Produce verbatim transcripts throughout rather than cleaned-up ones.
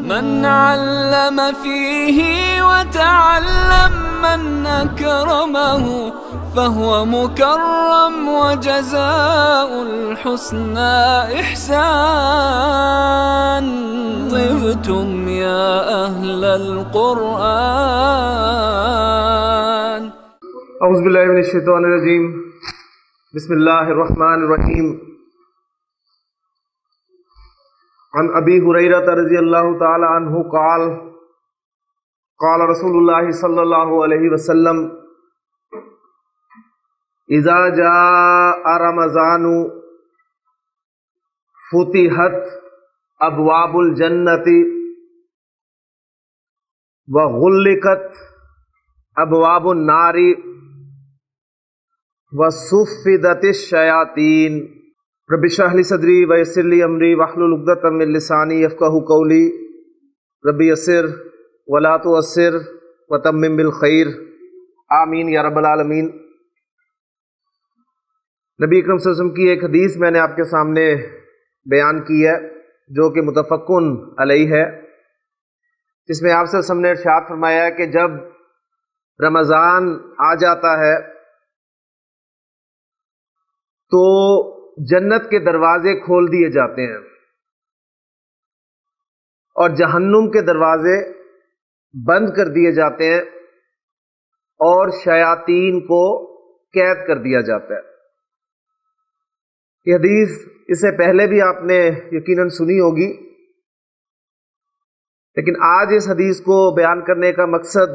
من علم فيه وتعلم من أكرمه فهو مكرم وجزاء الحسنى إحسان. طبتم يا أهل القرآن. اعوذ باللہ من الشیطان الرجیم. بسم اللہ الرحمن الرحیم. عن ابی ہریرہ رضی اللہ تعالی عنہ قال قال رسول اللہ صلی اللہ علیہ وسلم اذا جاء رمضان فتحت ابواب الجنت وغلقت ابواب النار وصفدت الشیاطین. رب اشرح لي صدری ویسر لي امری واحلل عقدۃ من لسانی یفقہوا قولی. رب یسر ولا تعسر وتمم بالخیر. آمین یا رب العالمین. نبی اکرم صلی اللہ علیہ وسلم کی ایک حدیث میں نے آپ کے سامنے بیان کی ہے جو کہ متفقن علیہ ہے، جس میں آپ سے ہم نے ارشاد فرمایا ہے کہ جب رمضان آ جاتا ہے تو جنت کے دروازے کھول دیے جاتے ہیں اور جہنم کے دروازے بند کر دیے جاتے ہیں اور شیاطین کو قید کر دیا جاتا ہے. یہ حدیث اس سے پہلے بھی آپ نے یقیناً سنی ہوگی، لیکن آج اس حدیث کو بیان کرنے کا مقصد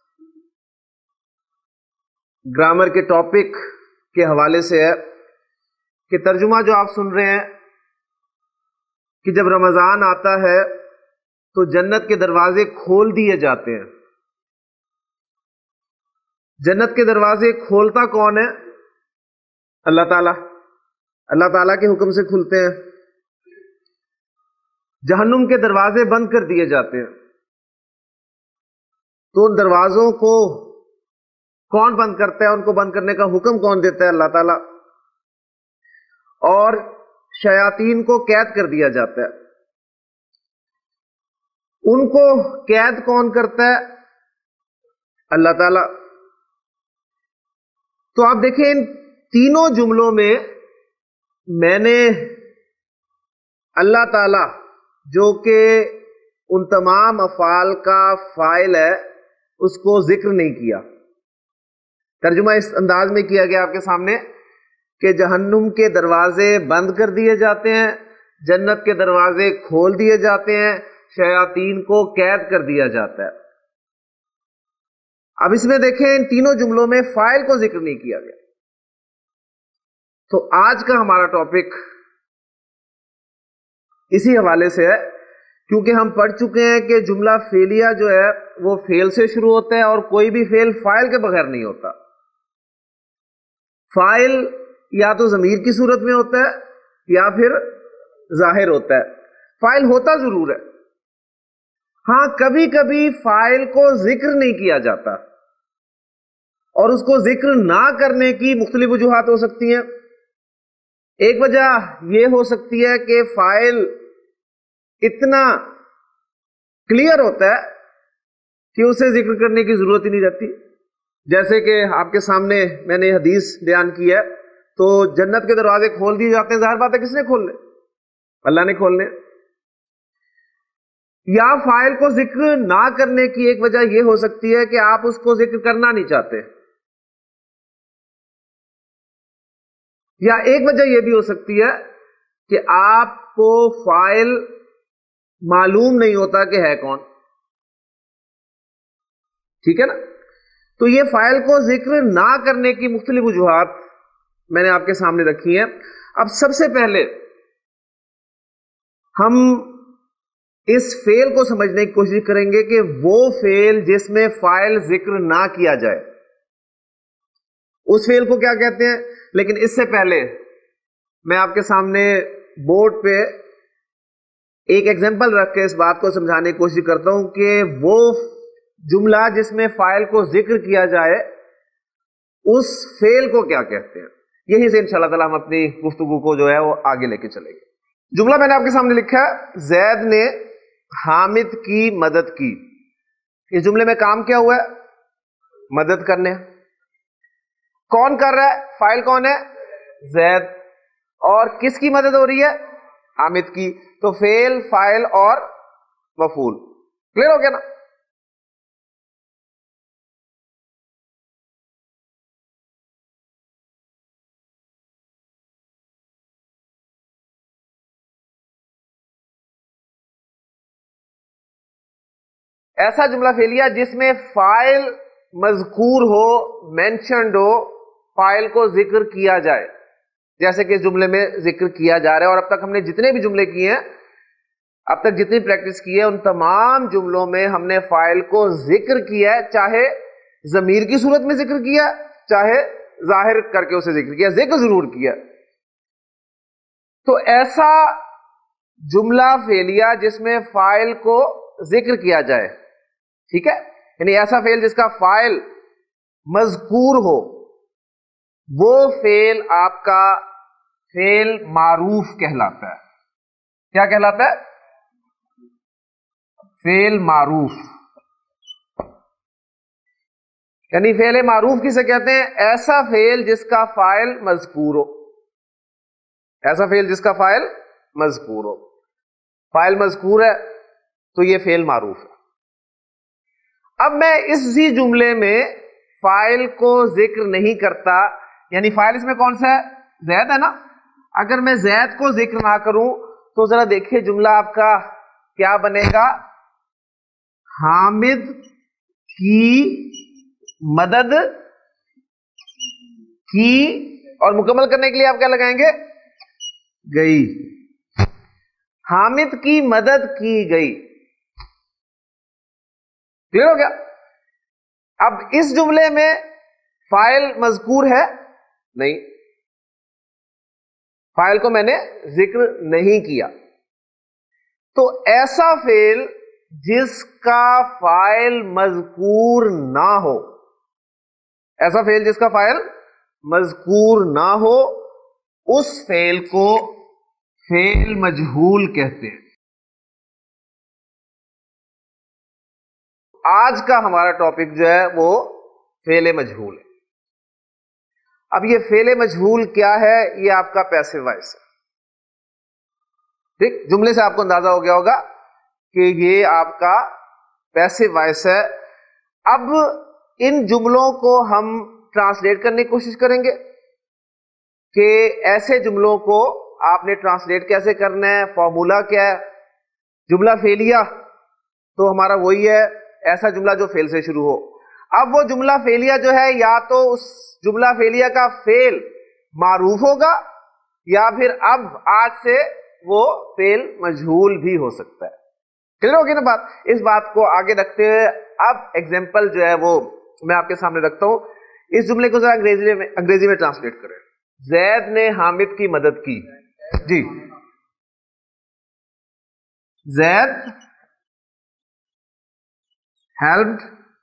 گرامر کے ٹاپک کے حوالے سے ہے کہ ترجمہ جو آپ سن رہے ہیں کہ جب رمضان آتا ہے تو جنت کے دروازے کھول دیے جاتے ہیں. جنت کے دروازے کھولتا کون ہے؟ اللہ تعالیٰ. اللہ تعالیٰ کے حکم سے کھلتے ہیں. جہنم کے دروازے بند کر دیے جاتے ہیں. تو ان دروازوں کو کون بند کرتا ہے؟ ان کو بند کرنے کا حکم کون دیتا ہے؟ اللہ تعالیٰ. اور شیاطین کو قید کر دیا جاتا ہے. ان کو قید کون کرتا ہے؟ اللہ تعالی. تو آپ دیکھیں ان تینوں جملوں میں میں نے اللہ تعالی جو کہ ان تمام افعال کا فاعل ہے اس کو ذکر نہیں کیا. ترجمہ اس انداز میں کیا گیا آپ کے سامنے کہ جہنم کے دروازے بند کر دیے جاتے ہیں، جنت کے دروازے کھول دیے جاتے ہیں، شیاطین کو قید کر دیا جاتا ہے. اب اس میں دیکھیں ان تینوں جملوں میں فاعل کو ذکر نہیں کیا گیا. تو آج کا ہمارا ٹاپک اسی حوالے سے ہے، کیونکہ ہم پڑھ چکے ہیں کہ جملہ فعلیہ جو ہے وہ فعل سے شروع ہوتا ہے اور کوئی بھی فعل فاعل کے بغیر نہیں ہوتا. فاعل یا تو ضمیر کی صورت میں ہوتا ہے یا پھر ظاہر ہوتا ہے. فاعل ہوتا ضرور ہے، ہاں کبھی کبھی فاعل کو ذکر نہیں کیا جاتا اور اس کو ذکر نہ کرنے کی مختلف وجوہات ہو سکتی ہیں. ایک وجہ یہ ہو سکتی ہے کہ فاعل اتنا کلیئر ہوتا ہے کہ اسے ذکر کرنے کی ضرورت ہی نہیں رہتی. جیسے کہ آپ کے سامنے میں نے حدیث بیان کی ہے تو جنت کے دروازے کھول دیے جاتے ہیں. ظاہر بات ہے کس نے کھولنے؟ اللہ نے کھولنے. یا فاعل کو ذکر نہ کرنے کی ایک وجہ یہ ہو سکتی ہے کہ آپ اس کو ذکر کرنا نہیں چاہتے، یا ایک وجہ یہ بھی ہو سکتی ہے کہ آپ کو فاعل معلوم نہیں ہوتا کہ ہے کون. ٹھیک ہے نا؟ تو یہ فاعل کو ذکر نہ کرنے کی مختلف وجوہات میں نے آپ کے سامنے رکھی ہیں. اب سب سے پہلے ہم اس فعل کو سمجھنے کی کوشش کریں گے کہ وہ فعل جس میں فاعل ذکر نہ کیا جائے اس فعل کو کیا کہتے ہیں. لیکن اس سے پہلے میں آپ کے سامنے بورڈ پہ ایک ایگزامپل رکھ کے اس بات کو سمجھانے کی کوشش کرتا ہوں کہ وہ جملہ جس میں فاعل کو ذکر کیا جائے اس فعل کو کیا کہتے ہیں. یہیں سے انشاءاللہ تعالی ہم اپنی گفتگو کو جو ہے وہ آگے لے کے چلیں گے. جملہ میں نے آپ کے سامنے لکھا ہے، زید نے حامد کی مدد کی. اس جملے میں کام کیا ہوا ہے؟ مدد کرنے. کون کر رہا ہے؟ فائل کون ہے؟ زید. اور کس کی مدد ہو رہی ہے؟ حامد کی. تو فعل، فاعل اور مفعول. کلیئر ہو گیا نا؟ ایسا جملہ فعلیہ جس میں فاعل مذکور ہو، مینشنڈ ہو، فاعل کو ذکر کیا جائے، جیسے کہ اس جملے میں ذکر کیا جا رہا ہے. اور اب تک ہم نے جتنے بھی جملے کیے ہیں، اب تک جتنی پریکٹس کی ہے، ان تمام جملوں میں ہم نے فاعل کو ذکر کیا ہے، چاہے ضمیر کی صورت میں ذکر کیا، چاہے ظاہر کر کے اسے ذکر کیا، ذکر ضرور کیا. تو ایسا جملہ فعلیہ جس میں فاعل کو ذکر کیا جائے، ٹھیک ہے، یعنی ایسا فعل جس کا فاعل مذکور ہو، وہ فعل آپ کا فعل معروف کہلاتا ہے. کیا کہلاتا ہے؟ فعل معروف. یعنی فعل معروف کسے کہتے ہیں؟ ایسا فعل جس کا فاعل مذکور ہو. ایسا فعل جس کا فاعل مذکور ہو. فاعل مذکور ہے تو یہ فعل معروف ہے. اب میں اسی جملے میں فاعل کو ذکر نہیں کرتا، یعنی فاعل اس میں کون سا ہے؟ زید ہے نا. اگر میں زید کو ذکر نہ کروں تو ذرا دیکھیے جملہ آپ کا کیا بنے گا؟ حامد کی مدد کی، اور مکمل کرنے کے لیے آپ کیا لگائیں گے؟ گئی. حامد کی مدد کی گئی. کلیئر ہو گیا؟ اب اس جملے میں فاعل مذکور ہے نہیں، فاعل کو میں نے ذکر نہیں کیا. تو ایسا فعل جس کا فاعل مذکور نہ ہو، ایسا فعل جس کا فاعل مذکور نہ ہو، اس فعل کو فعل مجہول کہتے ہیں. آج کا ہمارا ٹاپک جو ہے وہ فعل مجہول ہے. اب یہ فعل مجہول کیا ہے؟ یہ آپ کا پیسو وائس ہے. ٹھیک، جملے سے آپ کو اندازہ ہو گیا ہوگا کہ یہ آپ کا پیسو وائس ہے. اب ان جملوں کو ہم ٹرانسلیٹ کرنے کی کوشش کریں گے کہ ایسے جملوں کو آپ نے ٹرانسلیٹ کیسے کرنا ہے، فارمولا کیا ہے. جملہ فعلیہ تو ہمارا وہی ہے، ایسا جملہ جو فعل سے شروع ہو. اب وہ جملہ فعلیہ جو ہے، یا تو اس جملہ فعلیہ کا فعل معروف ہوگا، یا پھر اب آج سے وہ فعل مجہول بھی ہو سکتا ہے. کلیئر ہوگی نا بات؟ اس بات کو آگے رکھتے ہوئے اب ایگزامپل جو ہے وہ میں آپ کے سامنے رکھتا ہوں. اس جملے کو ذرا انگریزی میں انگریزی میں ٹرانسلیٹ کریں. زید نے حامد کی مدد کی. جی، زید ہیلپڈ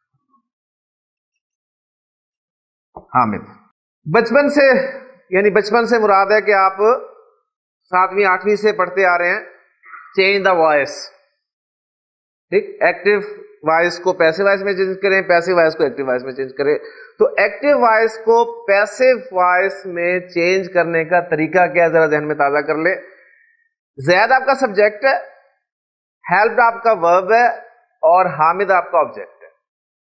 حامد. بچپن سے، یعنی بچپن سے مراد ہے کہ آپ ساتویں آٹھویں سے پڑھتے آ رہے ہیں. Change the voice. ٹھیک، ایکٹیو وائس کو پیسو وائس میں چینج کریں، پیسو وائس کو ایکٹیو وائس میں چینج کریں. تو ایکٹیو وائس کو پیسو وائس میں چینج کرنے کا طریقہ کیا ہے؟ ذرا ذہن میں تازہ کر لیں. زید آپ کا سبجیکٹ ہے، ہیلپڈ آپ کا ورب ہے، اور حامد آپ کا آبجیکٹ ہے.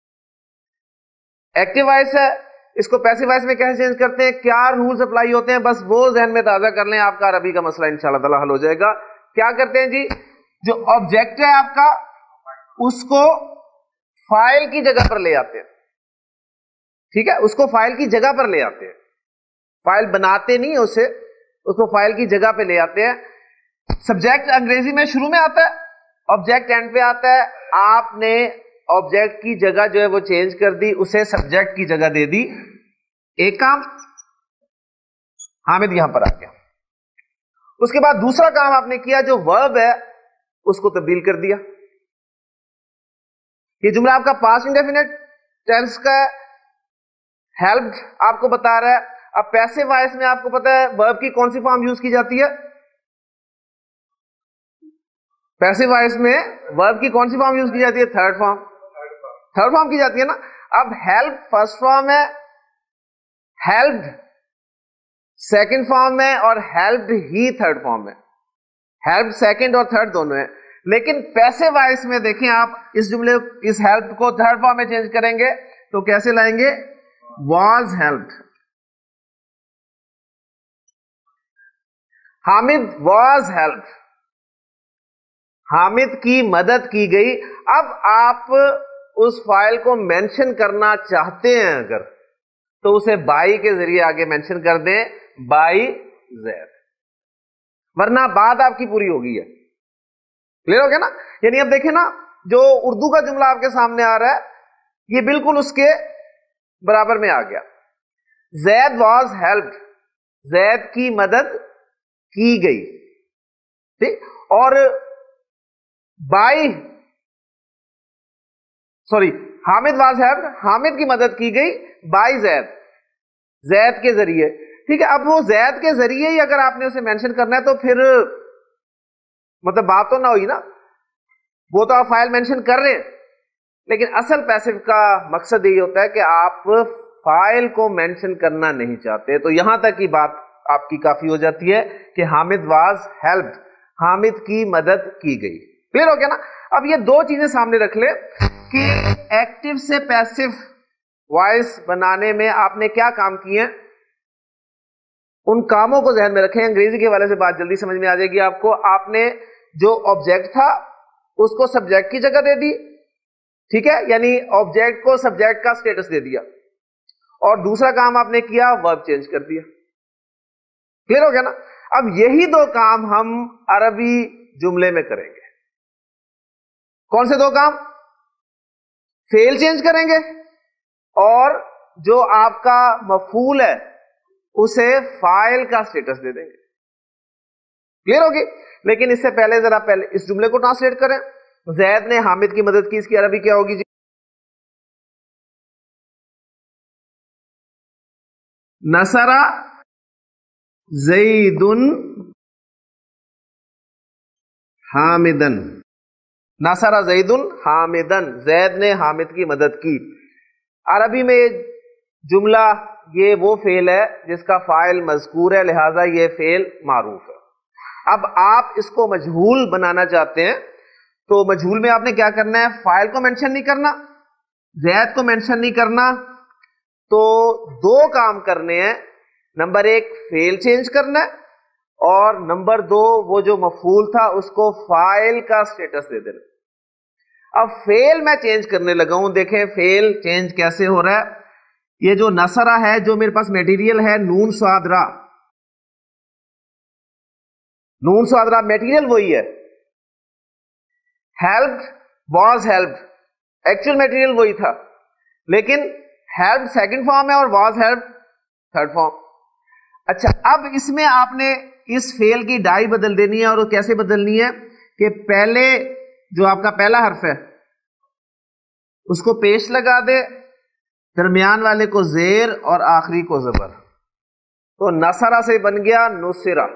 ایکٹیو وائس ہے، اس کو پیسو وائس میں کیسے چینج کرتے ہیں؟ کیا رولز اپلائی ہوتے ہیں؟ بس وہ ذہن میں تازہ کر لیں، آپ کا عربی کا مسئلہ انشاءاللہ تعالی حل ہو جائے گا. کیا کرتے ہیں جی؟ جو آبجیکٹ ہے آپ کا، اس کو فائل کی جگہ پر لے آتے ہیں. ٹھیک ہے، اس کو فائل کی جگہ پر لے آتے ہیں. فائل بناتے نہیں اسے، اس کو فائل کی جگہ پہ لے آتے ہیں. سبجیکٹ انگریزی میں شروع میں آتا ہے، آبجیکٹ اینڈ پہ آتا ہے. آپ نے آبجیکٹ کی جگہ جو ہے وہ چینج کر دی، اسے سبجیکٹ کی جگہ دے دی. ایک کام حامد یہاں پر آ گیا. اس کے بعد دوسرا کام آپ نے کیا، جو ورب ہے اس کو تبدیل کر دیا. یہ جملہ آپ کا پاسٹ انڈیفینٹ ٹینس کا ہے. ہیلپڈ آپ کو بتا رہا ہے. اب پیسو وائس میں آپ کو پتا ہے ورب کی کون سی فارم یوز کی جاتی ہے؟ पैसिव वॉइस में वर्ब की कौन सी फॉर्म यूज की जाती है? Third form. थर्ड फॉर्म की जाती है ना। अब हेल्प फर्स्ट फॉर्म है, हेल्प्ड सेकंड फॉर्म है, और हेल्प्ड ही थर्ड फॉर्म है। हेल्प सेकंड और थर्ड दोनों है। लेकिन पैसिव वॉइस में देखें आप, इस जुमले इस हेल्प को थर्ड फॉर्म में चेंज करेंगे तो कैसे लाएंगे? Was helped. Hamid was helped, Hamid की मदद की गई। अब आप उस फाइल को मेंशन करना चाहते हैं अगर, तो उसे बाई के जरिए आगे मेंशन कर दें, बाई ज़ैद, वरना बात आपकी पूरी हो गई है। क्लियर हो गया ना? यानी अब देखें ना, जो उर्दू का जुमला आपके सामने आ रहा है ये बिल्कुल उसके बराबर में आ गया। ज़ैद वाज हेल्प्ड, ज़ैद की मदद की गई, ठीक। और by sorry Hamid was helped, Hamid की मदद की गई बाई ज़ैद, ज़ैद के जरिए, ठीक है। अब वो ज़ैद के जरिए ही अगर आपने उसे मेंशन करना है तो फिर मतलब बात तो ना हुई ना, वो तो आप फाइल मेंशन कर रहे हैं, लेकिन असल पैसिव का मकसद यही होता है कि आप फाइल को मेंशन करना नहीं चाहते। तो यहां तक की बात आपकी काफी हो जाती है कि हामिद वाज हेल्प्ड, हामिद की मदद की गई। क्लियर हो गया ना? अब ये दो चीजें सामने रख ले कि एक्टिव से पैसिव वॉइस बनाने में आपने क्या काम किए हैं, उन कामों को ध्यान में रखें। अंग्रेजी के हवाले से बात जल्दी समझ में आ जाएगी आपको। आपने जो ऑब्जेक्ट था उसको सब्जेक्ट की जगह दे दी, ठीक है, यानी ऑब्जेक्ट को सब्जेक्ट का स्टेटस दे दिया, और दूसरा काम आपने किया वर्ब चेंज कर दिया। क्लियर हो गया ना? अब यही दो काम हम अरबी जुमले में करेंगे। कौन से दो काम? फेल चेंज करेंगे और जो आपका मफूल है उसे फाइल का स्टेटस दे देंगे। क्लियर होगी? लेकिन इससे पहले जरा पहले इस जुमले को ट्रांसलेट करें। ज़ैद ने हामिद की मदद की, इसकी अरबी क्या होगी जी? नसरा ज़ैदुन हामिदन, नसरा ज़ैदुन हामिदन, ज़ैद ने हामिद की मदद की। अरबी में जुमला ये वो फेल है जिसका फाइल मज़कूर है, लिहाजा ये फेल मारूफ है। अब आप इसको मजहूल बनाना चाहते हैं तो मजहूल में आपने क्या करना है? फाइल को मेंशन नहीं करना, ज़ैद को मेंशन नहीं करना, तो दो काम करने हैं। नंबर एक फेल चेंज करना है, और नंबर दो वो जो मफूल था उसको फाइल का स्टेटस दे देना। अब फेल मैं चेंज करने लगा हूं, देखें फेल चेंज कैसे हो रहा है। ये जो नसरा है, जो मेरे पास मटेरियल है नून स्वादरा, नून स्वादरा मटेरियल वही है। Helped was helped, actual material वही था, लेकिन हेल्प सेकंड फॉर्म है और वाज हेल्प थर्ड फॉर्म। अच्छा, अब इसमें आपने इस फेल की डाई बदल देनी है, और वो कैसे बदलनी है कि पहले जो आपका पहला हर्फ है उसको पेश लगा दे, दरमियान वाले को जेर और आखिरी को जबर। तो नसरा से बन गया नुसिरा,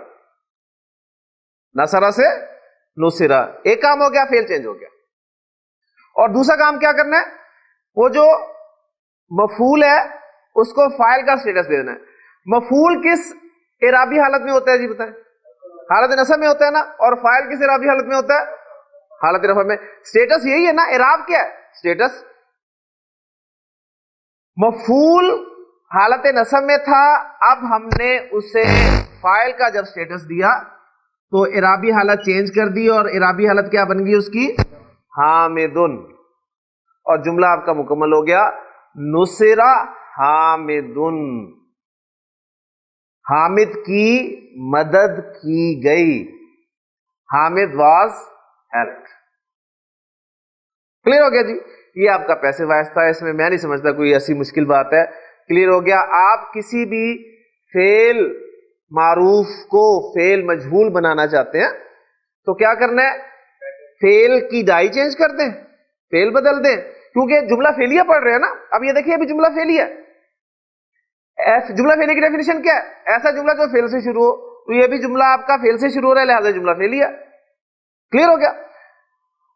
नसरा से नुसिरा। एक काम हो गया, फेल चेंज हो गया। और दूसरा काम क्या करना है? वो जो मफूल है उसको फाइल का स्टेटस दे देना है। मफूल किस इराबी हालत में होता है जी बताएं? हालत नसब में होता है ना। और फाइल किस इराबी हालत में होता है? हालत रफा में। स्टेटस यही है ना, इराब क्या है? स्टेटस। मफूल हालत नसब में था, अब हमने उसे फाइल का जब स्टेटस दिया तो इराबी हालत चेंज कर दी, और इराबी हालत क्या बन गई उसकी? हामिदुन। और जुमला आपका मुकम्मल हो गया, नुसिरा हामिदुन, हामिद की मदद की गई, हामिद वाज हेल्प्ड। क्लियर हो गया जी? ये आपका पैसिव वॉइस था, इसमें मैं नहीं समझता कोई ऐसी मुश्किल बात है। क्लियर हो गया? आप किसी भी फेल मारूफ को फेल मजहूल बनाना चाहते हैं तो क्या करना है? फेल की डाई चेंज कर दें, फेल बदल दें, क्योंकि जुमला फेलिया पढ़ रहे हैं ना। अब ये देखिए, अभी जुमला फेलिया, जुमला फेलिया की डेफिनेशन क्या है? ऐसा जुमला जो फेल से शुरू हो। तो ये भी जुमला आपका फेल से शुरू हो रहा है, लिहाजा जुमला फेलिया। क्लियर हो गया?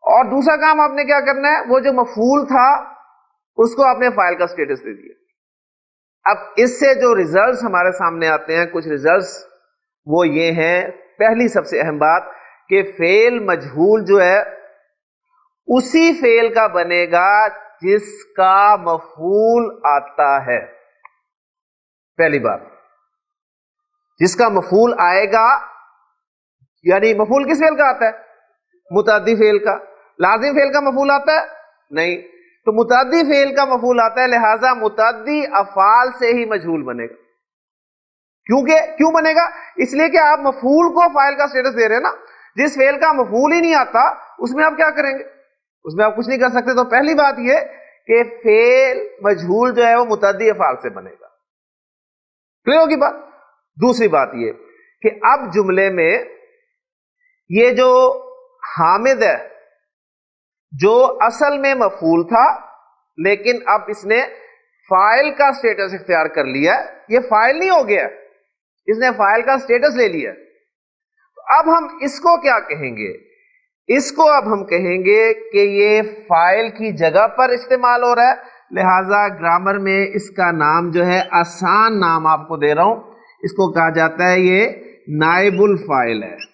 اور دوسرا کام آپ نے کیا کرنا ہے, وہ جو مفعول تھا اس کو آپ نے فائل کا سٹیٹس دے دیا. اب اس سے جو ریزلٹس ہمارے سامنے آتے ہیں, کچھ ریزلٹس وہ یہ ہیں. پہلی سب سے اہم بات کہ فعل مجہول جو ہے اسی فعل کا بنے گا جس کا مفعول آتا ہے. پہلی بات, جس کا مفعول آئے گا, یعنی مفعول کس فعل کا آتا ہے؟ متعدی فعل کا. لازم فعل کا مفعول آتا ہے؟ نہیں. تو متعدی فعل کا مفعول آتا ہے, لہذا متعدی افعال سے ہی مجہول بنے گا. کیونکہ کیوں بنے گا؟ اس لیے کہ آپ مفعول کو فاعل کا سٹیٹس دے رہے ہیں نا. جس فعل کا مفعول ہی نہیں آتا اس میں آپ کیا کریں گے؟ اس میں آپ کچھ نہیں کر سکتے. تو پہلی بات یہ کہ فعل مجہول جو ہے وہ متعدی افعال سے بنے گا. کلیئر ہوگی بات؟ دوسری بات یہ کہ اب جملے میں یہ جو حامد ہے, جو اصل میں مفعول تھا لیکن اب اس نے فاعل کا سٹیٹس اختیار کر لیا, یہ فاعل نہیں ہو گیا, اس نے فاعل کا سٹیٹس لے لیا. اب ہم اس کو کیا کہیں گے؟ اس کو اب ہم کہیں گے کہ یہ فاعل کی جگہ پر استعمال ہو رہا ہے, لہذا گرامر میں اس کا نام جو ہے, آسان نام آپ کو دے رہا ہوں, اس کو کہا جاتا ہے یہ نائب الفاعل ہے.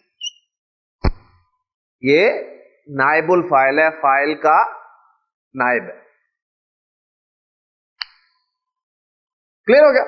یہ نائب الفاعل ہے, فاعل کا نائب ہے. کلیئر ہو گیا؟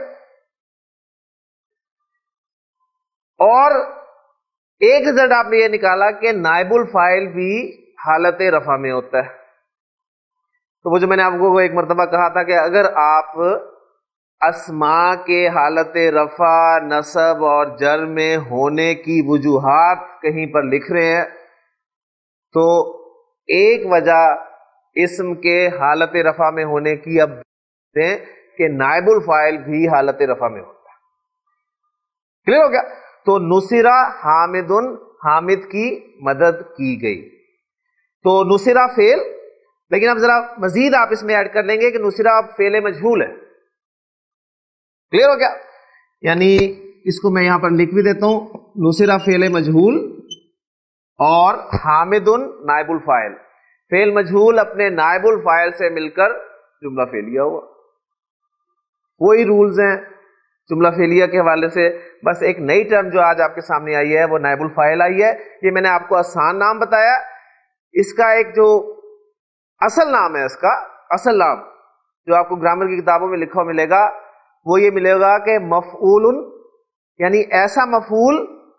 اور ایک رزلٹ آپ نے یہ نکالا کہ نائب الفاعل بھی حالت رفع میں ہوتا ہے. تو وہ جو میں نے آپ کو ایک مرتبہ کہا تھا کہ اگر آپ اسماء کے حالت رفع, نصب اور جر میں ہونے کی وجوہات کہیں پر لکھ رہے ہیں تو ایک وجہ اسم کے حالت رفع میں ہونے کی اب دیں کہ نائب الفاعل بھی حالت رفع میں ہوتا ہے. کلیئر ہو گیا؟ تو نصرہ حامد, حامد کی مدد کی گئی. تو نصرہ فعل, لیکن اب ذرا مزید آپ اس میں ایڈ کر لیں گے کہ نصرہ اب فعل مجہول ہے. کلیئر ہو گیا؟ یعنی اس کو میں یہاں پر لکھ بھی دیتا ہوں, نصرہ فعل مجہول اور حامد نائب الفاعل. فعل مجہول اپنے نائب الفاعل سے مل کر جملہ فعلیہ ہوا. وہی رولز ہیں جملہ فعلیہ کے حوالے سے, بس ایک نئی ٹرم جو آج آپ کے سامنے آئی ہے وہ نائب الفاعل آئی ہے. یہ میں نے آپ کو آسان نام بتایا. اس کا ایک جو اصل نام ہے, اس کا اصل نام جو آپ کو گرامر کی کتابوں میں لکھا ملے گا وہ یہ ملے گا کہ مفعول, یعنی ایسا مفعول,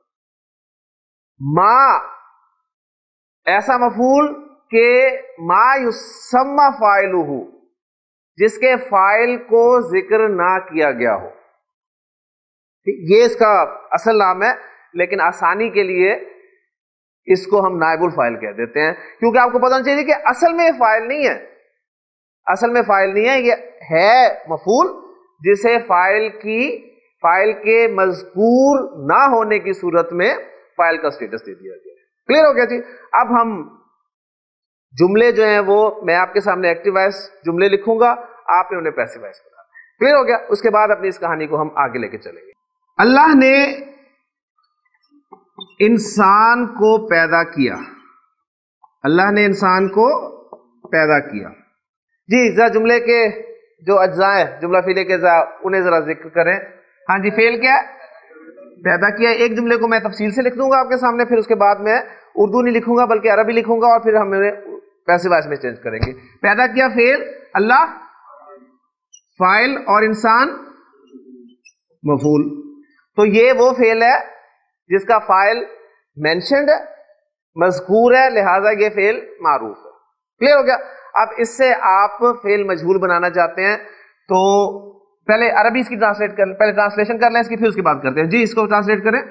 ما ایسا مفعول کہ ما یسمى فاعلہ, جس کے فاعل کو ذکر نہ کیا گیا ہو. یہ اس کا اصل نام ہے, لیکن آسانی کے لیے اس کو ہم نائب الفاعل کہہ دیتے ہیں, کیونکہ آپ کو پتہ ہونا چاہیے کہ اصل میں یہ فاعل نہیں ہے. اصل میں فاعل نہیں ہے, یہ ہے مفعول جسے فاعل کی فاعل کے مذکور نہ ہونے کی صورت میں فاعل کا سٹیٹس دے دیا گیا. کلیئر ہو گیا جی؟ اب ہم جملے جو ہیں وہ میں آپ کے سامنے ایکٹیو وائس جملے لکھوں گا, آپ نے انہیں پیسو وائس بنا. کلیئر ہو گیا؟ اس کے بعد اپنی اس کہانی کو ہم آگے لے کے چلیں گے. اللہ نے انسان کو پیدا کیا. اللہ نے انسان کو پیدا کیا. جی ذرا جملے کے جو اجزاء ہیں, جملہ فعلیہ کے اجزاء, انہیں ذرا ذکر کریں. ہاں جی, فعل کیا ہے؟ پیدا کیا. ایک جملے کو میں تفصیل سے لکھ دوں گا آپ کے سامنے, پھر اس کے بعد میں اردو نہیں لکھوں گا بلکہ عربی لکھوں گا, اور پھر ہم پیسے وائس میں چینج کریں گے. پیدا کیا فعل, اللہ فاعل اور انسان مفعول. تو یہ وہ فعل ہے جس کا فاعل مینشنڈ ہے, مذکور ہے, لہذا یہ فعل معروف ہے. کلیئر ہو گیا؟ اب اس سے آپ فعل مجہول بنانا چاہتے ہیں تو پہلے عربی اس کی ٹرانسلیٹ کر پہلے ٹرانسلیشن کر لیں اس کی, پھر اس کی بات کرتے ہیں. جی اس کو ٹرانسلیٹ کریں.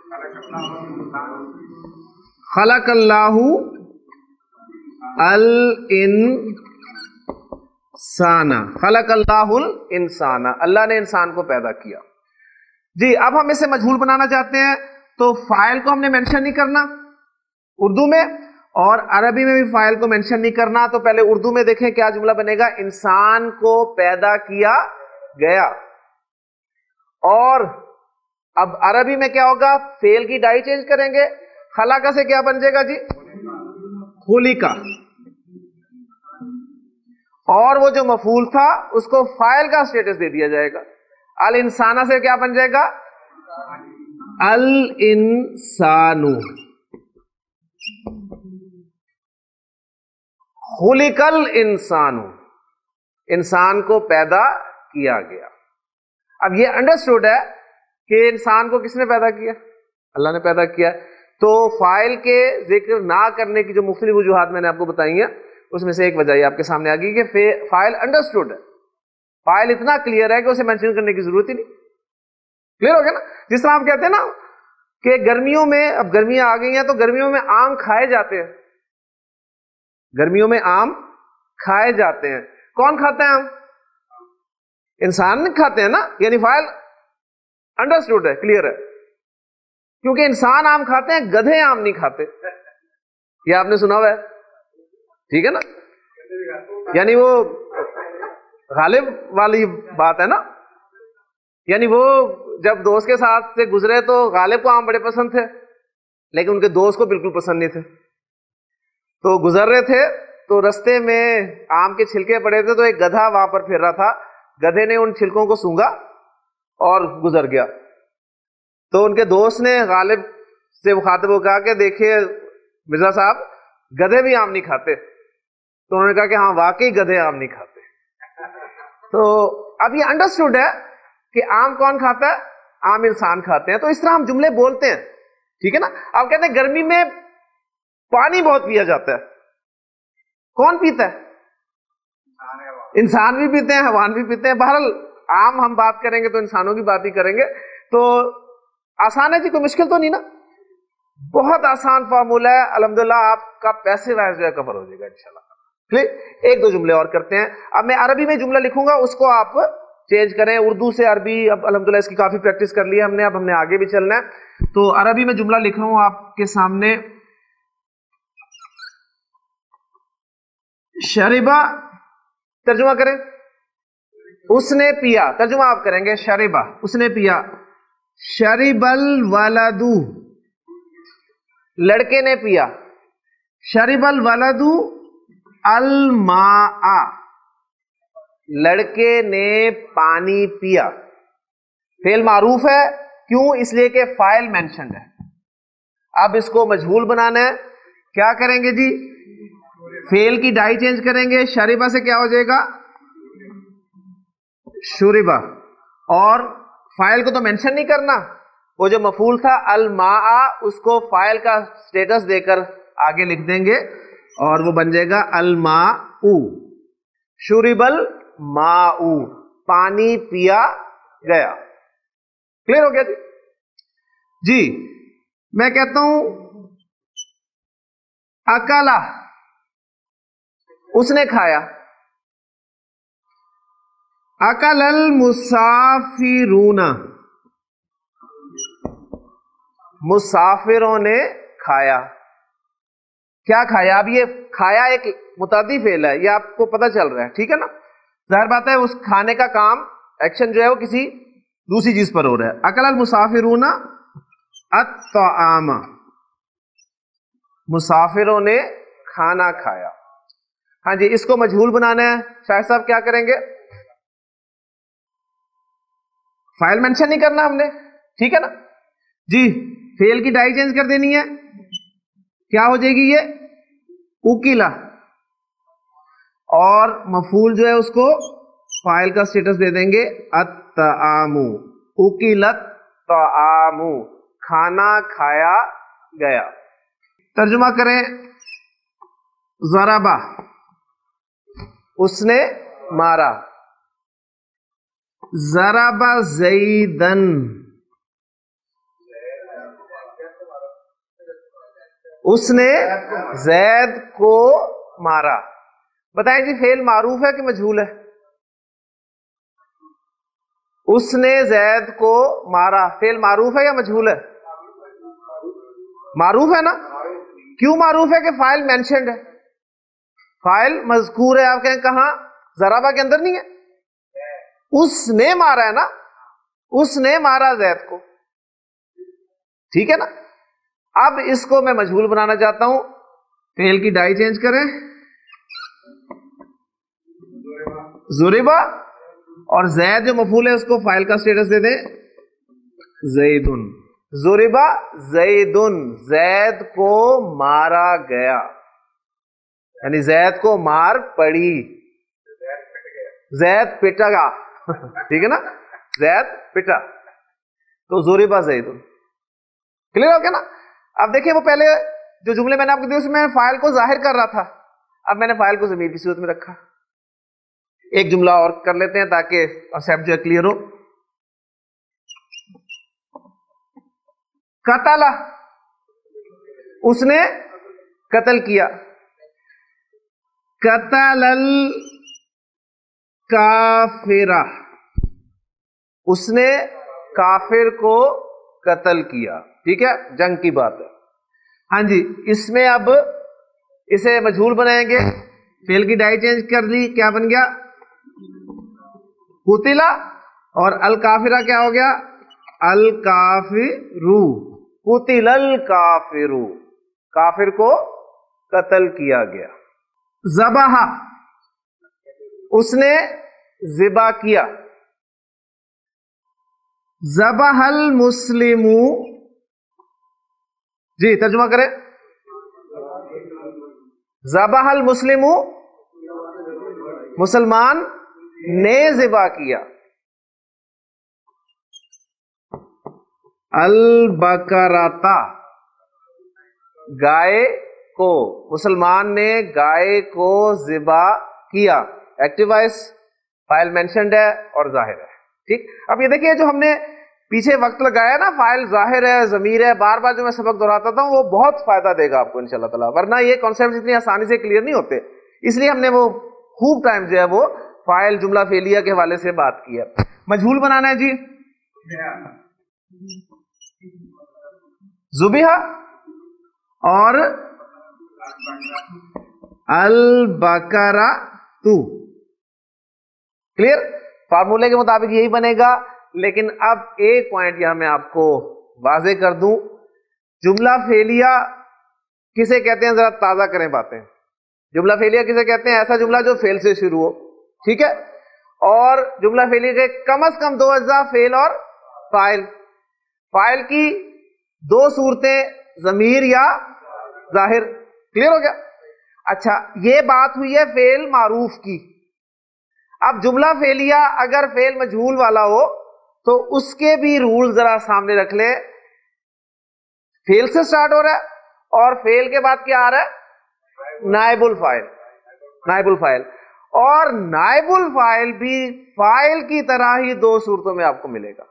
خلق اللہ الانسان, خلق اللہ الانسان, اللہ نے انسان کو پیدا کیا. جی اب ہم اسے مجہول بنانا چاہتے ہیں تو فاعل کو ہم نے مینشن نہیں کرنا اردو میں, اور عربی میں بھی فاعل کو مینشن نہیں کرنا. تو پہلے اردو میں دیکھیں کیا جملہ بنے گا, انسان کو پیدا کیا گیا. اور اب عربی میں کیا ہوگا, فعل کی ڈائی چینج کریں گے. خلق سے کیا بن جائے گا جی, खुलिका, और वो जो मफूल था उसको फाइल का स्टेटस दे दिया जाएगा। अल इंसाना से क्या बन जाएगा? अल इंसानु। खुलिकल इंसानु, इंसान को पैदा किया गया। अब ये अंडरस्टूड है कि इंसान को किसने पैदा किया? अल्लाह ने पैदा किया। तो फाइल के जिक्र ना करने की जो मुख्तलिफ वजूहात मैंने आपको बताई हैं, उसमें से एक वजह आपके सामने आ गई कि फाइल अंडरस्टूड है, फाइल इतना क्लियर है कि उसे मेंशन करने की जरूरत ही नहीं। क्लियर हो गया ना? जिस तरह हम कहते हैं ना कि गर्मियों में, अब गर्मियां आ गई हैं तो गर्मियों में आम खाए जाते हैं, गर्मियों में आम खाए जाते हैं। कौन खाता है आम? इंसान खाते हैं ना, यानी फाइल अंडरस्टूड है, क्लियर है। क्योंकि इंसान आम खाते हैं, गधे आम नहीं खाते, ये आपने सुना हुआ है, ठीक है ना? यानी वो गालिब वाली बात है ना, यानी वो जब दोस्त के साथ से गुजरे तो गालिब को आम बड़े पसंद थे, लेकिन उनके दोस्त को बिल्कुल पसंद नहीं थे। तो गुजर रहे थे तो रास्ते में आम के छिलके पड़े थे, तो एक गधा वहां पर फिर रहा था, गधे ने उन छिलकों को सूंघा और गुजर गया। तो उनके दोस्त ने गालिब से मुखातिब होकर कहा कि देखिए मिर्जा साहब, गधे भी आम नहीं खाते। तो उन्होंने कहा कि हाँ वाकई गधे आम नहीं खाते। तो अब ये अंडरस्टूड है कि आम कौन खाता है? आम इंसान खाते हैं। तो इस तरह हम जुमले बोलते हैं, ठीक है ना? आप कहते हैं गर्मी में पानी बहुत पिया जाता है, कौन पीता है? इंसान भी पीते हैं, हैवान भी पीते हैं। बहरहाल आम हम बात करेंगे तो इंसानों की बात ही करेंगे। तो आसान है जी, कोई मुश्किल तो नहीं ना, बहुत आसान फार्मूला है। अल्हम्दुलिल्लाह आपका पैसे वाइज जो है कवर हो जाएगा इंशाल्लाह। क्लियर? एक दो जुमले और करते हैं। अब मैं अरबी में जुमला लिखूंगा, उसको आप चेंज करें उर्दू से अरबी। अब अल्हम्दुलिल्लाह इसकी काफी प्रैक्टिस कर ली है हमने, अब हमने आगे भी चलना है। तो अरबी में जुमला लिख रहा हूं आपके सामने। शरीबा, तर्जुमा करें। उसने पिया, तर्जुमा आप करेंगे शरीबा, उसने पिया। शरीबल वलदू, लड़के ने पिया। शरीबल वलदू अल माआ, लड़के ने पानी पिया। फेल मारूफ है, क्यों? इसलिए कि फाइल मेंशन्ड है। अब इसको मजहूल बनाना है, क्या करेंगे जी? फेल की डाई चेंज करेंगे, शरीबा से क्या हो जाएगा? शुरिबा। और फाइल को तो मेंशन नहीं करना, वो जो मफूल था अल माआ, उसको फाइल का स्टेटस देकर आगे लिख देंगे और वो बन जाएगा अल माऊ। शुरिबल माऊ, पानी पिया गया। क्लियर हो गया जी? जी मैं कहता हूं अकाला, उसने खाया। अकलल मुसाफिरूना, मुसाफिरों ने खाया। क्या खाया? अब ये खाया एक मुतादी फेल है, ये आपको पता चल रहा है, ठीक है ना? जाहिर बात है उस खाने का काम, एक्शन जो है वो किसी दूसरी चीज पर हो रहा है। अकलल मुसाफिरूना अत्तआमा, मुसाफिरों ने खाना खाया। हाँ जी, इसको मजहूल बनाना है, शायद साहब क्या करेंगे? फाइल मेंशन नहीं करना हमने, ठीक है ना जी? फेल की डाई चेंज कर देनी है, क्या हो जाएगी ये? उकीला। और मफूल जो है उसको फाइल का स्टेटस दे देंगे अत्तआमु। उकीलत तआमु, खाना खाया गया। तर्जुमा करें। ज़रबा, उसने मारा। ज़रबा ज़ैदन, उसने जैद को मारा। बताएं जी फेल मारूफ है कि मजहूल है? उसने जैद को मारा, फेल मारूफ है या मजहूल है? मारूफ है ना? क्यों मारूफ है? कि फाइल मेंशन्ड है, फाइल मज़कूर है। आप कहें कहां? ज़रबा के अंदर नहीं है, उसने मारा है ना, उसने मारा जैद को, ठीक है ना? अब इसको मैं मजहूल बनाना चाहता हूं, فعل کی ڈائی چینج کریں, ضربا, اور زید جو مفعول ہے اس کو فاعل کا سٹیٹس دے دیں زیدن. ضربا زیدن, زید کو مارا گیا, یعنی زید کو مار پڑی, زید پٹا گا, ٹھیک ہے نا, زید پٹا, تو ضربا زیدن. کلیئر ہو گیا نا. اب دیکھیں وہ پہلے جو جملے میں نے آپ کو دیے اس میں فاعل کو ظاہر کر رہا تھا, اب میں نے فاعل کو ضمیر کی صورت میں رکھا. ایک جملہ اور کر لیتے ہیں تاکہ کنسیپٹ جو کلیئر ہو. قتل, اس نے قتل کیا. قتل الکافرہ, اس نے کافر کو قتل کیا. ٹھیک ہے, جنگ کی بات ہے. ہاں جی, اس میں اب اسے مجہول بنائیں گے, فعل کی ڈائی چینج کر لی, کیا بن گیا قتلا, اور الکافرہ کیا ہو گیا الکافرو. قتل الکافرو, کافر کو قتل کیا گیا. ذبح, اس نے ذبح کیا. ذبح المسلم, جی ترجمہ کریں. ذبح المسلم, مسلمان نے ذبح کیا. البقرۃ, گائے کو, مسلمان نے گائے کو ذبح کیا. ایکٹیو وائس, فاعل مینشنڈ ہے اور ظاہر ہے. ٹھیک, اب یہ دیکھیے جو ہم نے پیچھے وقت لگایا نا, فاعل ظاہر ہے, ضمیر ہے, بار بار جو میں سبق دہراتا تھا وہ بہت فائدہ دے گا آپ کو انشاءاللہ تعالی, ورنہ یہ کانسیپٹ اتنی آسانی سے کلیئر نہیں ہوتے. اس لیے ہم نے وہ خوب ٹائم جو ہے وہ فاعل جملہ فعلیہ کے حوالے سے بات کی ہے. مجہول بنانا ہے جی, ذبح اور البقرۃ. کلیئر, فارمولے کے مطابق یہی بنے گا. لیکن اب ایک پوائنٹ یہاں میں آپ کو واضح کر دوں, جملہ فعلیہ کسے کہتے ہیں, ذرا تازہ کریں باتیں. جملہ فعلیہ کسے کہتے ہیں, ایسا جملہ جو فعل سے شروع ہو. ٹھیک ہے, اور جملہ فعلیہ کے کم از کم دو اجزاء, فعل اور فاعل. فاعل کی دو صورتیں, ضمیر یا ظاہر. کلیئر ہو گیا. اچھا, یہ بات ہوئی ہے فعل معروف کی. اب جملہ فعلیہ اگر فعل مجہول والا ہو تو اس کے بھی رول ذرا سامنے رکھ لیں. فعل سے سٹارٹ ہو رہا ہے اور فعل کے بعد کیا آ رہا ہے, نائب الفاعل. نائب الفاعل, اور نائب الفاعل بھی فاعل کی طرح ہی دو صورتوں میں آپ کو ملے گا,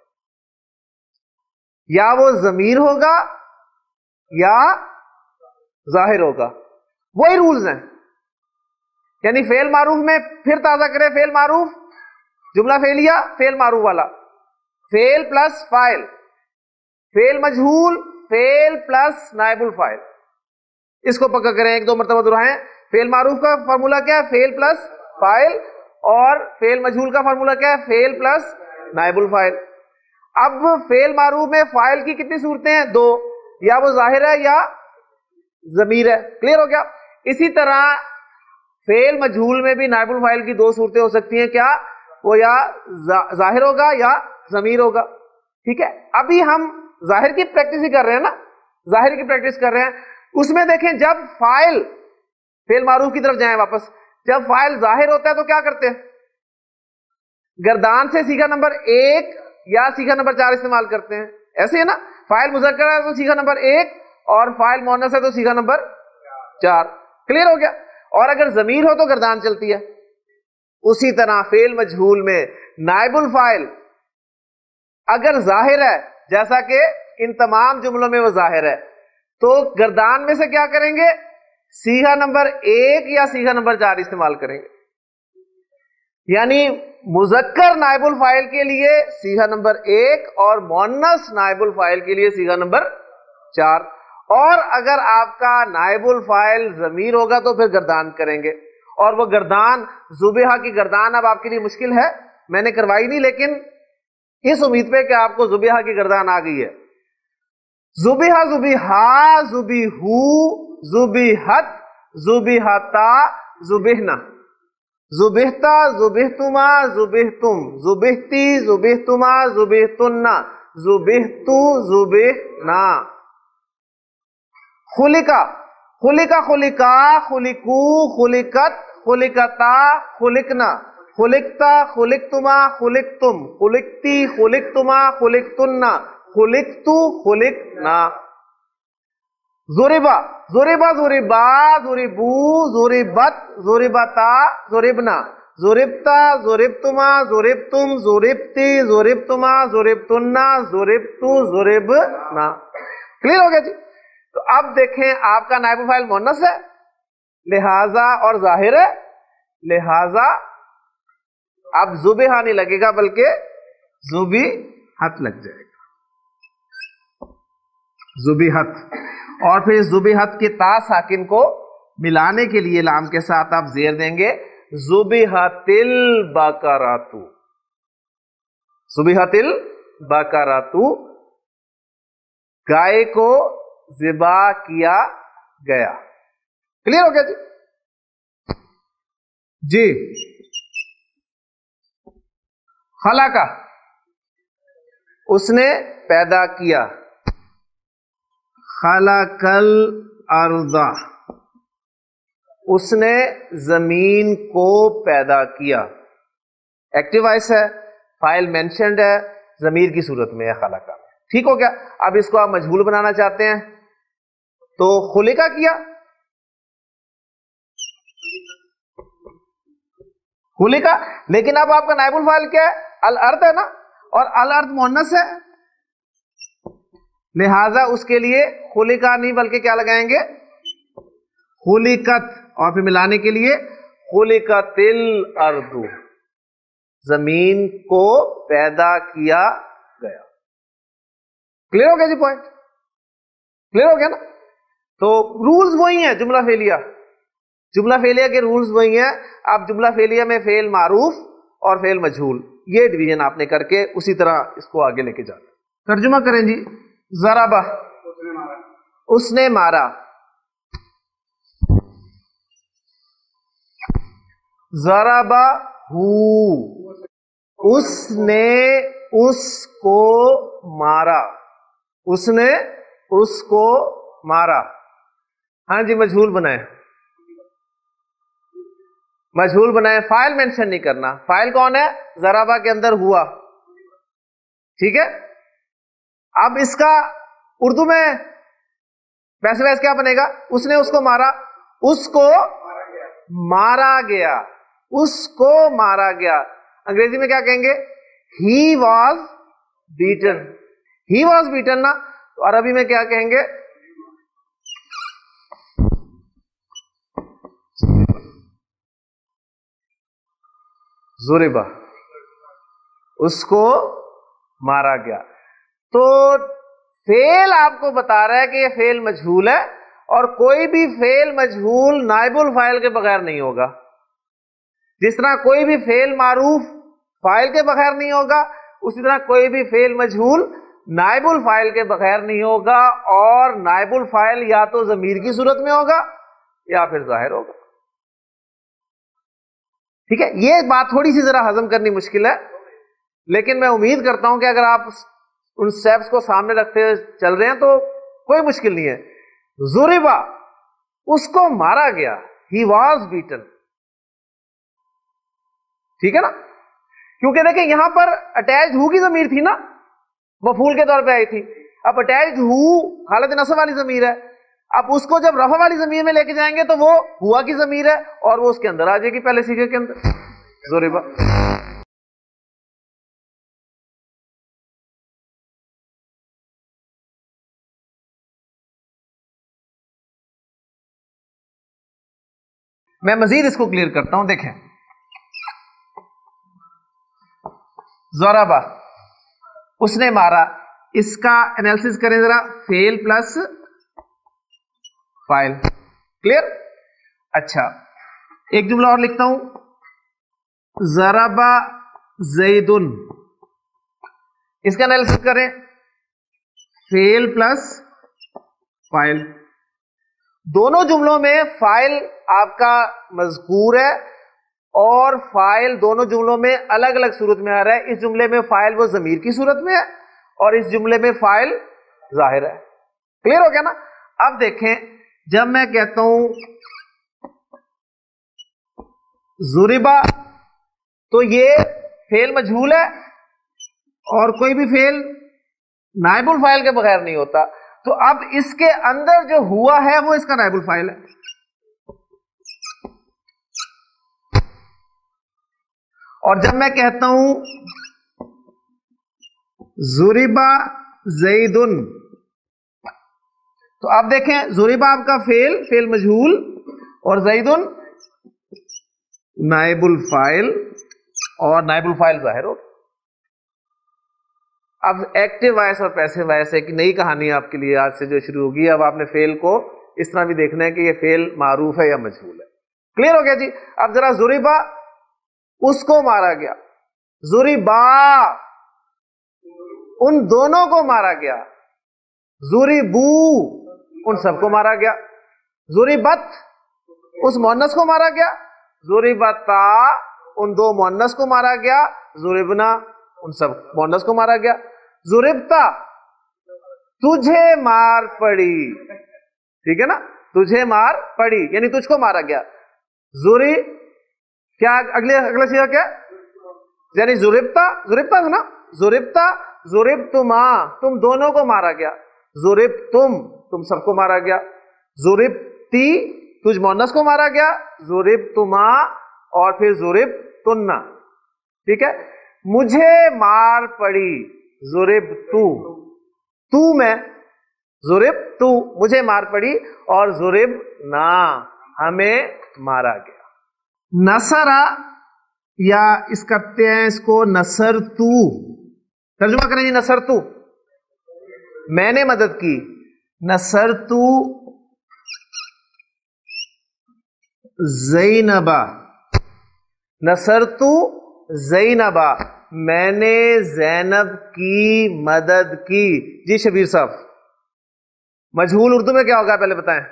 یا وہ ضمیر ہوگا یا ظاہر ہوگا. وہی رولز ہیں. یعنی فعل معروف میں پھر تازہ کریں, فعل معروف جملہ فعلیہ فعل معروف والا, فعل پلس فاعل. فعل مجہول فعل پلس نائب الفاعل. اس کو پکا کریں, ایک دو مرتبہ دہرائیں. فعل معروف کا فارمولا کیا ہے, فعل پلس فاعل, اور فعل مجہول کا فارمولا کیا ہے, فعل پلس نائب الفاعل. اب فعل معروف میں فاعل کی کتنی صورتیں ہیں, دو, یا وہ ظاہر ہے یا ضمیر ہے. کلیئر ہو گیا. اسی طرح فعل مجہول میں بھی نائب الفاعل کی دو صورتیں ہو سکتی ہیں, کیا, وہ یا ظاہر ہوگا یا ضمیر ہوگا. ٹھیک ہے, ابھی ہم ظاہر کی پریکٹس ہی کر رہے ہیں نا, ظاہر کی پریکٹس کر رہے ہیں. اس میں دیکھیں جب فاعل, فعل معروف کی طرف جائیں واپس, جب فاعل ظاہر ہوتا ہے تو کیا کرتے ہیں, گردان سے صیغہ نمبر ایک یا صیغہ نمبر چار استعمال کرتے ہیں. ایسے ہے نا, فاعل مذکر ہے تو صیغہ نمبر ایک, اور فاعل مؤنث ہے تو صیغہ نمبر چار. کلیئر ہو گیا. اور اگر ضمیر ہو تو گردان چلتی ہے. اسی طرح فعل مجہول میں نائب الفاعل اگر ظاہر ہے, جیسا کہ ان تمام جملوں میں وہ ظاہر ہے, تو گردان میں سے کیا کریں گے, صیغہ نمبر ایک یا صیغہ نمبر چار استعمال کریں گے. یعنی مذکر نائب الفاعل کے لیے صیغہ نمبر ایک اور مؤنث نائب الفاعل کے لیے صیغہ نمبر چار. اور اگر آپ کا نائب الفاعل ضمیر ہوگا تو پھر گردان کریں گے, اور وہ گردان ذبیحہ کی گردان اب آپ کے لیے مشکل ہے, میں نے کروائی نہیں, لیکن اس امید پہ کہ آپ کو ذبیحہ کی گردان آ گئی ہے. ذبیحہ, ذبیحہ, ذبیحو, ذبیحت, जुबिहता जुबिहना, जुबिहता जुबिहतुमा जुबिहतुम, जुबिहती जुबिहतुमा जुबिहतुन्ना, जुबिहतु जुबिहना। खुलिका खुलिका खुलिका खुलिकू खुलिकत खुलिकता खुलिकना, खुलिकता खुलिकतुमा खुलिकतुम, खुलिकती खुलिकतुमा खुलिकतुन्ना, खुलिकतु खुलिकना। ज़ुरिबा ज़ुरिबा ज़ुरिबा ज़ुरिबू ज़ुरिबत ज़ुरिबता ज़ुरिबना, ज़ुरिबता ज़ुरिबतुमा ज़ुरिबतुम, ज़ुरिबती ज़ुरिबतुमा ज़ुरिबतुन्ना, ज़ुरिबतु ज़ुरिबना। क्लियर हो गया जी? तो अब देखें, आपका नाइब फाइल मुअन्नस है, लिहाजा और जाहिर है, लिहाजा अब जुबिहा नहीं लगेगा बल्कि जुबिहत लग जाएगा, जुबिहत। और फिर जुबिहत की ता साकिन को मिलाने के लिए लाम के साथ आप जेर देंगे, जुबिहतिल बकरातु, जुबिहतिल बकरातु, गाय को ज़िबा किया गया। क्लियर हो गया जी? जी। खलाका, उसने पैदा किया, खलाकल अर्दा, उसने जमीन को पैदा किया। एक्टिव वॉइस है, फाइल मेंशन्ड है, जमीर की सूरत में है खलाका। ठीक हो गया? अब इसको आप मजहूल बनाना चाहते हैं तो खुलिका किया, खुलिका, लेकिन अब आपका नाइबुल फाइल क्या है? अल अर्द है ना, और अल अर्द मुअन्नस है, लिहाजा उसके लिए खुलिका नहीं बल्कि क्या लगाएंगे? खुलिकत। और फिर मिलाने के लिए खुलिकतिल अर्दु, जमीन को पैदा किया गया। क्लियर हो गया जी? पॉइंट क्लियर हो गया ना? तो रूल्स वही हैं जुमला फेलिया, जुमला फेलिया के रूल्स वही हैं। आप जुमला फेलिया में फेल मारूफ और फेल मजहूल, ये डिवीजन आपने करके उसी तरह इसको आगे लेके जाना। तर्जुमा करें जी। ज़राबा, उसने मारा, ज़राबा हू, उसने उसको मारा, उसने उसको मारा। हाँ जी, मजहूल बनाए, मजहूल बनाए, फाइल मेंशन नहीं करना। फाइल कौन है? ज़राबा के अंदर हुआ। ठीक है? अब इसका उर्दू में वैसे वैसे क्या बनेगा? उसने उसको मारा, उसको मारा गया, उसको मारा गया। अंग्रेजी में क्या कहेंगे? He was beaten, he was beaten ना, तो अरबी में क्या कहेंगे? ज़ुरिबा, उसको मारा गया। तो फेल आपको बता रहा है कि ये फेल मजहूल है, और कोई भी फेल मजहूल नाइबुल फाइल के बगैर नहीं होगा। जिस तरह कोई भी फेल मारूफ फाइल के बगैर नहीं होगा, उसी तरह कोई भी फेल मजहूल नाइबुल फाइल के बगैर नहीं होगा। और नाइबुल फाइल या तो ज़मीर की सूरत में होगा या फिर जाहिर होगा। ठीक है? ये बात थोड़ी सी जरा हजम करनी मुश्किल है, लेकिन मैं उम्मीद करता हूं कि अगर आप उन स्टेप्स को सामने रखते हुए चल रहे हैं तो कोई मुश्किल नहीं है। ज़ुरिबा, उसको मारा गया, ही वॉज बीटन। ठीक है ना? क्योंकि देखिए यहां पर अटैच्ड हु की जमीर थी ना, मफूल के तौर पे आई थी। अब अटैच्ड हु हालत नस्ब वाली जमीर है, अब उसको जब रफा वाली जमीर में लेके जाएंगे तो वो हुआ की जमीर है और वो उसके अंदर आ जाएगी, पहले सीखे के अंदर। ज़ुरिबा, मैं मजीद इसको क्लियर करता हूं। देखें, ज़राबा, उसने मारा, इसका एनालिसिस करें जरा। फेल प्लस फाइल। क्लियर? अच्छा, एक जुमला और लिखता हूं, ज़राबा ज़ैदुन, इसका एनालिसिस करें। फेल प्लस फाइल। دونوں جملوں میں فاعل آپ کا مذکور ہے اور فاعل دونوں جملوں میں الگ الگ صورت میں آ رہا ہے. اس جملے میں فاعل وہ ضمیر کی صورت میں ہے اور اس جملے میں فاعل ظاہر ہے. کلیئر ہو گیا نا؟ اب دیکھیں جب میں کہتا ہوں ضربا تو یہ فعل مجہول ہے اور کوئی بھی فعل نائب الفاعل کے بغیر نہیں ہوتا. تو اب اس کے اندر جو ہوا ہے وہ اس کا نائب الفاعل ہے. اور جب میں کہتا ہوں ضربا زیدن تو آپ دیکھیں ضربا آپ کا فعل فعل مجہول اور زیدن نائب الفاعل اور نائب الفاعل ظاہر ہو. اب ایکٹیو وائس اور پیسو وائس ایک نئی کہانی آپ کے لیے آج سے جو شروع ہوگی. اب آپ نے فعل کو اس طرح بھی دیکھنا ہے کہ یہ فعل معروف ہے یا مجہول ہے. کلیئر ہو گیا جی؟ اب ذرا ضربا اس کو مارا گیا, ضربا ان دونوں کو مارا گیا, ضربو ان سب کو مارا گیا, ضربت اس مؤنث کو مارا گیا, ضربتا ان دو مؤنث کو مارا گیا, ضربنا ان سب مؤنث کو مارا گیا, ضربتا تجھے مار پڑی. ٹھیک ہے نا؟ تجھے مار پڑی یعنی تجھ کو مارا گیا. ضری کیا اگلے اگلا سیغہ کیا یعنی ضربتا ضربتا تھا نا, ضربتا ضربتما تم دونوں کو مارا گیا, ضربتم تم سب کو مارا گیا, ضربتی تجھ مؤنث کو مارا گیا, ضربتما اور پھر ضربتن. ٹھیک ہے؟ مجھے مار پڑی ضربتو تو میں ضربتو مجھے مار پڑی اور ضربنا ہمیں مارا گیا. نصرا یا اس کرتے ہیں اس کو نصرتو. ترجمہ کریں جی نصرتو میں نے مدد کی, نصرتو زینبا نصرتو زینبا میں نے زینب کی مدد کی. جی شبیر صاحب مجہول اردو میں کیا ہوگا پہلے بتائیں؟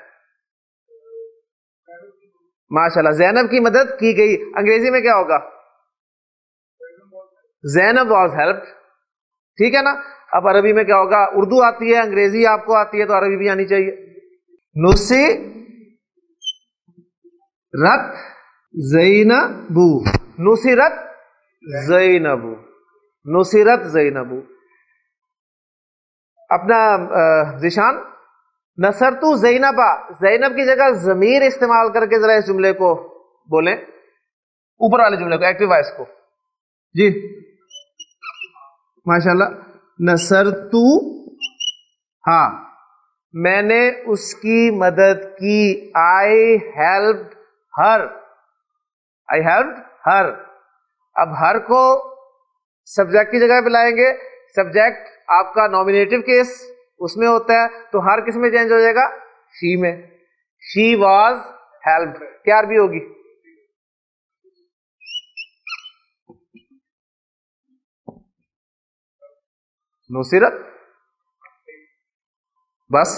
ماشاءاللہ زینب کی مدد کی گئی. انگریزی میں کیا ہوگا؟ Zainab was helped. ٹھیک ہے نا؟ اب عربی میں کیا ہوگا؟ اردو آتی ہے, انگریزی آپ کو آتی ہے تو عربی بھی آنی چاہیے. نسی رت زینبو نصرت زینبو نصرت زینبو. اپنا ذیشان نصرتو زینبا زینب کی جگہ ضمیر استعمال کر کے ذرا اس جملے کو بولیں, اوپر والے جملے کو, ایکٹیو وائس کو. جی ماشاءاللہ. نصرتو ہاں میں نے اس کی مدد کی. I helped her I helped her. اب ہر کو سبجیکٹ کی جگہ پہ لائیں گے. سبجیکٹ آپ کا نامینیٹو کیس اس میں ہوتا ہے تو ہر کس میں چینج ہو جائے گا؟ شی میں. شی واز ہیلپڈ کیا عربی ہوگی؟ نصرت. بس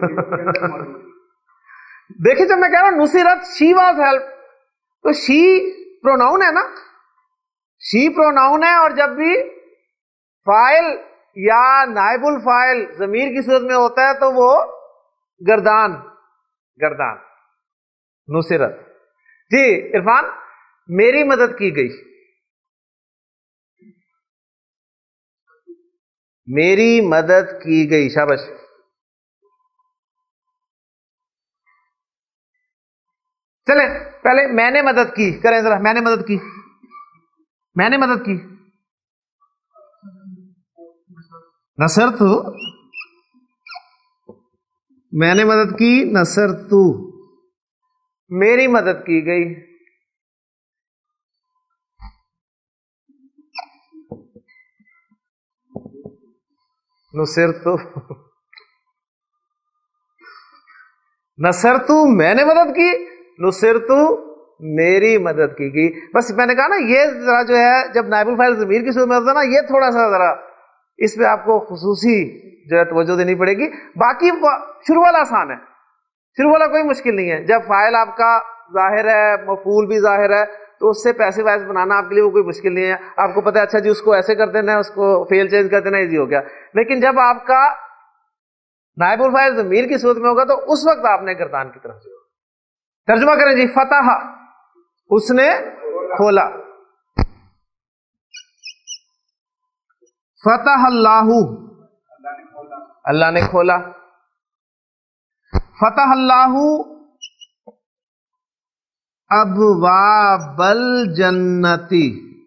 دیکھیں جب میں کہہ رہا ہوں نصرت شی واز ہیلپ تو شی پروناؤن ہے نا, شی پروناؤن ہے اور جب بھی فاعل یا نائب الفاعل ضمیر کی صورت میں ہوتا ہے تو وہ گردان گردان نصرت. جی عرفان میری مدد کی گئی. میری مدد کی گئی. شاباش. چلیں پہلے میں نے مدد کی کریں ذرا. میں نے مدد کی میں نے مدد کی نصرتو میں نے مدد کی. نصرتو میری مدد کی گئی. نصرتو نصرتو میں نے مدد کی, نصرتو میری مدد کی گئی. بس میں نے کہا نا یہ ذرا جو ہے جب نائب الفاعل ضمیر کی صورت میں ہوتا ہے نا یہ تھوڑا سا ذرا اس پہ آپ کو خصوصی جو ہے توجہ دینی پڑے گی. باقی شروع والا آسان ہے. شروع والا کوئی مشکل نہیں ہے. جب فائل آپ کا ظاہر ہے, مفعول بھی ظاہر ہے, تو اس سے پیسو وائز بنانا آپ کے لیے وہ کوئی مشکل نہیں ہے. آپ کو پتا ہے اچھا جی اس کو ایسے کر دینا ہے, اس کو فیل چینج کر دینا, ایزی ہو گیا. لیکن جب آپ کا نائب الفاعل ضمیر کی صورت میں ہوگا تو اس وقت آپ نے گردان کی طرف سے ہوگا. ترجمہ کریں جی. فتح, اس نے کھولا. فتح اللہ, اللہ نے کھولا. فتح اللہ ابواب الجنتی,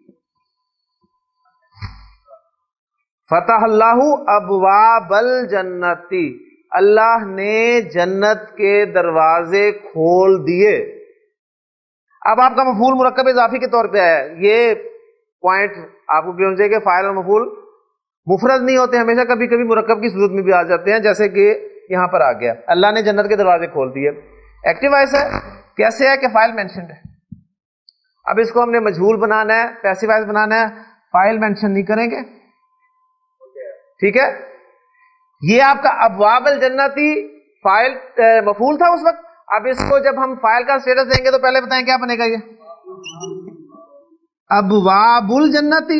فتح اللہ ابواب الجنتی, اللہ نے جنت کے دروازے کھول دیے. اب آپ کا مفعول مرکب اضافی کے طور پہ آیا ہے. یہ پوائنٹ آپ کو کیوں چاہیے کہ فاعل اور مفعول مفرد نہیں ہوتے, ہمیشہ کبھی کبھی مرکب کی صورت میں بھی آ جاتے ہیں, جیسے کہ یہاں پر آ گیا اللہ نے جنت کے دروازے کھول دیے. ایکٹیو وائس ہے. کیسے ہے کہ فائل مینشنڈ ہے. اب اس کو ہم نے مجہول بنانا ہے, پیسو وائز بنانا ہے, فائل مینشن نہیں کریں گے, ٹھیک ہے. یہ آپ کا ابواب الجنتی فائل مفعول تھا اس وقت. اب اس کو جب ہم فائل کا اسٹیٹس دیں گے تو پہلے بتائیں کیا بنے گا. یہ ابواب الجنتی,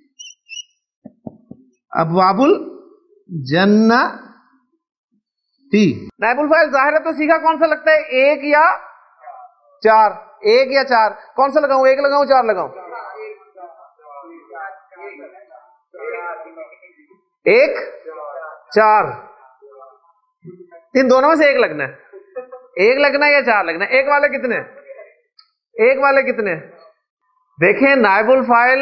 ابواب الجنتی. نائب الفاعل ظاہر ہے تو سیکھا کون سا لگتا ہے, ایک یا چار, ایک یا چار, کون سا لگاؤں, ایک لگاؤں چار لگاؤں, ایک چار, ان دونوں میں سے ایک لگنا ہے. ایک لگنا ہے یا چار لگنا ہے. ایک والے کتنے, ایک والے کتنے, دیکھیں نائب الفاعل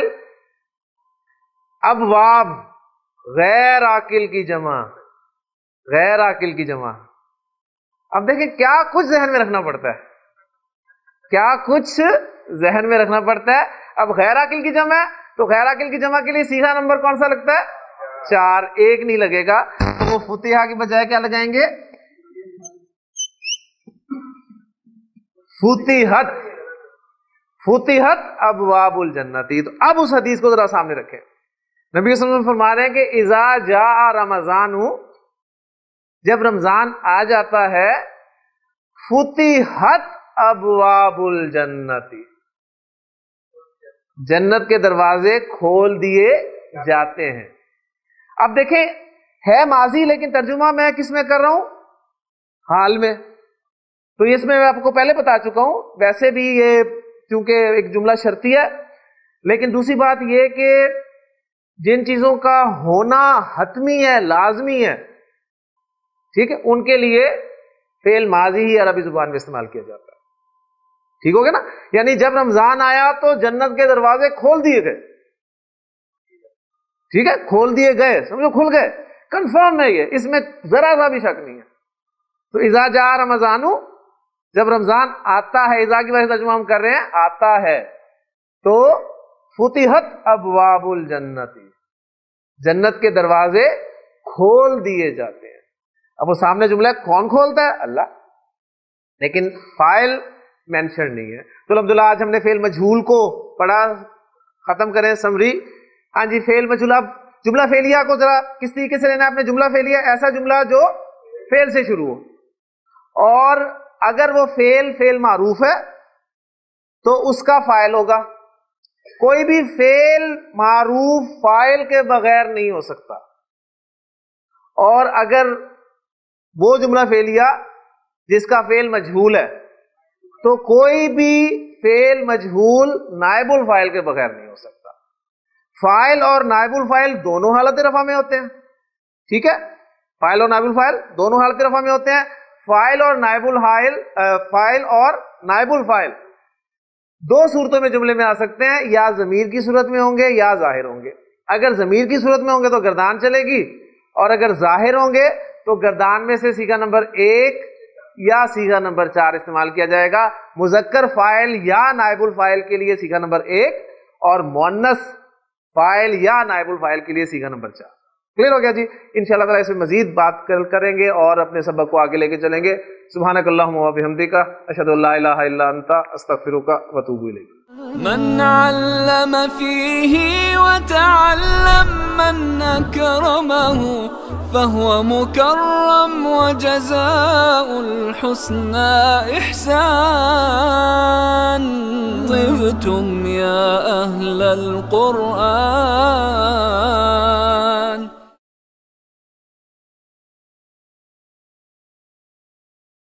ابواب غیر عاقل کی جمع, غیر عاقل کی جمع. اب دیکھیں کیا کچھ ذہن میں رکھنا پڑتا ہے, کیا کچھ ذہن میں رکھنا پڑتا ہے. اب غیر عاقل کی جمع ہے تو غیر عاقل کی جمع کے لیے سیدھا نمبر کون سا لگتا ہے, چار. ایک نہیں لگے گا تو وہ فتحہ کی بجائے کیا لگائیں گے, فتحت, فتحت ابواب الجنتی. تو اب اس حدیث کو ذرا سامنے رکھیں. نبی صلی اللہ علیہ وسلم فرما رہے ہیں کہ اذا جاء رمضان, جب رمضان آ جاتا ہے, فتحت ابواب الجنتی, جنت کے دروازے کھول دیے جاتے ہیں. اب دیکھیں ہے ماضی لیکن ترجمہ میں کس میں کر رہا ہوں, حال میں. تو اس میں میں آپ کو پہلے بتا چکا ہوں. ویسے بھی یہ چونکہ ایک جملہ شرطی ہے, لیکن دوسری بات یہ کہ جن چیزوں کا ہونا حتمی ہے, لازمی ہے, ٹھیک ہے, ان کے لیے فعل ماضی ہی عربی زبان میں استعمال کیا جاتا ہے. ٹھیک ہو گیا نا. یعنی جب رمضان آیا تو جنت کے دروازے کھول دیے گئے, ٹھیک ہے, کھول دیے گئے, سمجھو کھل گئے, کنفرم ہے یہ, اس میں ذرا سا بھی شک نہیں ہے. تو اذا جاء رمضان, جب رمضان آتا ہے, اذا کی وجہ سے ترجمہ ہم کر رہے ہیں آتا ہے, تو فتحت ابواب الجنتی, جنت کے دروازے کھول دیے جاتے ہیں. اب وہ سامنے جملہ ہے, کون کھولتا ہے, اللہ, لیکن فاعل مینشن نہیں ہے. تو الحمدللہ آج ہم نے فعل مجہول کو پڑھا, ختم کریں سمری. ہاں جی, فعل مجہول. اب جملہ فعلیہ کو ذرا کس طریقے سے لینا ہے آپ نے. جملہ فعلیہ ایسا جملہ جو فعل سے شروع ہو, اور اگر وہ فعل فعل معروف ہے تو اس کا فاعل ہوگا. کوئی بھی فعل معروف فاعل کے بغیر نہیں ہو سکتا. اور اگر وہ جملہ فعلیہ جس کا فعل مجہول ہے تو کوئی بھی فعل مجہول نائب الفاعل کے بغیر نہیں ہو سکتا. فاعل اور نائب الفاعل دونوں حالت رفع میں ہوتے ہیں, ٹھیک ہے, فاعل اور نائب الفاعل دونوں حالت رفع میں ہوتے ہیں. فاعل اور نائب الفاعل, فاعل اور نائب الفاعل دو صورتوں میں جملے میں آ سکتے ہیں, یا ضمیر کی صورت میں ہوں گے یا ظاہر ہوں گے. اگر ضمیر کی صورت میں ہوں گے تو گردان چلے گی, اور اگر ظاہر ہوں گے تو گردان میں سے صیغہ نمبر ایک یا صیغہ نمبر چار استعمال کیا جائے گا. مذکر فاعل یا نائب الفاعل کے لیے صیغہ نمبر ایک, اور مؤنث فاعل یا نائب الفاعل کے لیے صیغہ نمبر چار. کلیئر ہو گیا جی. انشاءاللہ تعالیٰ اس میں مزید بات کریں گے اور اپنے سبق کو آگے لے کے چلیں گے. سبحانک اللہم و بحمدک, اشہد ان لا الہ الا انت, استغفرک و اتوب الیک. من علم فيه وتعلم من أكرمه فهو مكرم وجزاء الحسنى إحسان. طبتم يا أهل القرآن.